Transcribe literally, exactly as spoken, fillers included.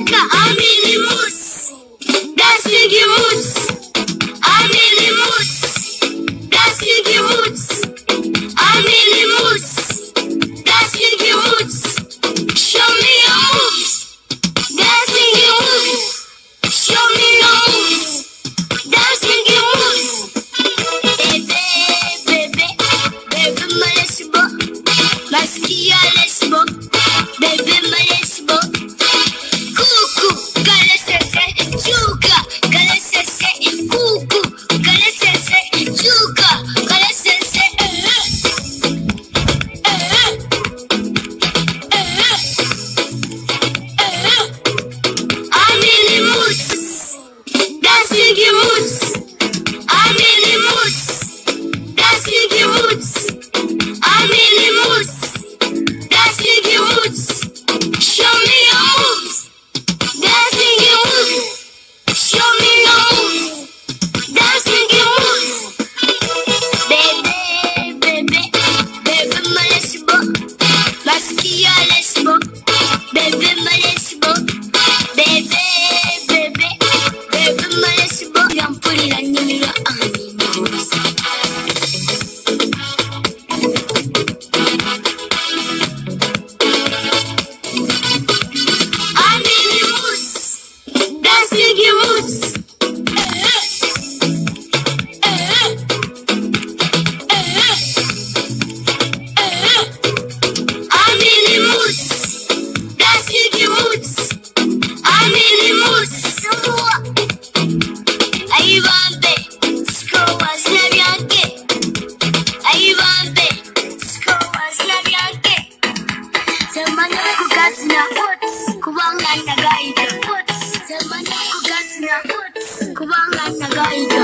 Africa, I'm in the mood. Dancing the mood. I'm in the mood. Dancing the mood. I'm in the mood. Dancing the mood. Show me your moves. Dancing the moves. Show me your moves. Dancing the moves. Baby, baby, baby, my lesbo. My skia lesbo. Baby, my lesbo. Cuckoo, gala sese, chuka, gala sese, cuckoo, gala sese, chuka, gala sese, eh, eh, eh, eh. I'm in the mood, dancing the mood. I'm in the mood, dancing the mood. I'm in the mood, dancing the mood. Show me your moves. Dancing your moves. Show me your moves. Dancing your moves. Baby, baby, baby, my lesbo. My skia lesbo. Baby, my lesbo. Baby, baby, baby, my lesbo. I'm putting a new animals. I'm in the mood. Dancing the moves. Eh, eh, eh, eh. I'm in the mood. Dancing the moves. I'm in the mood. Ayibambe, scrolls na byanke. Ayibambe, scrolls na byanke. Semana kugazina uts, kubanga nagaita uts. Semana kugazina uts, kubanga nagaita.